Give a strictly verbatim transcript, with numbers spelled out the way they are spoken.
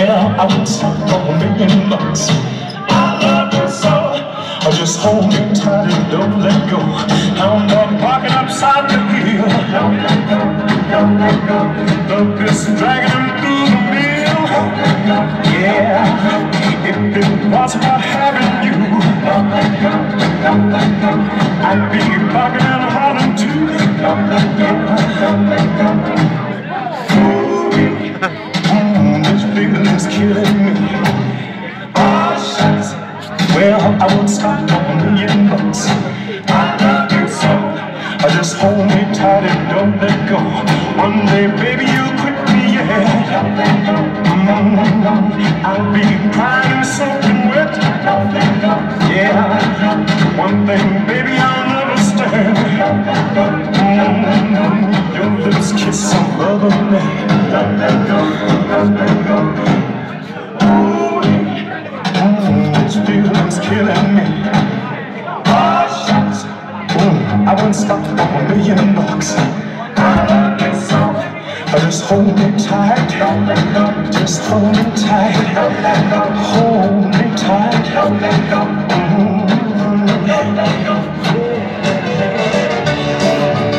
Well, I would stop for a million bucks. I love you so. Oh, just hold me tight and don't let go. I'm done parking upside the hill. Don't let go, don't let go. The piston dragging him through the mill. Yeah, if it was about having you, don't let go, don't let go. I'd be barking and hollering too. Don't let go, don't let go. Ooh, mm, this feeling's killing me. Oh, shucks. Well, I would stop for a million bucks. I love you so. I just hold me tight and don't let go. One day, baby, you'll quit me, yeah. Don't let go. Mm, I'll be crying and soaking wet. Don't let go. Yeah. One thing, baby, I'll never stand. Mm, your lips kiss some other man. Don't let go. Don't let go. Feeling's killing me. Oh, shucks. Mm, I won't stop for a million bucks. I love you so. I just hold me tight. Just hold me tight. Hold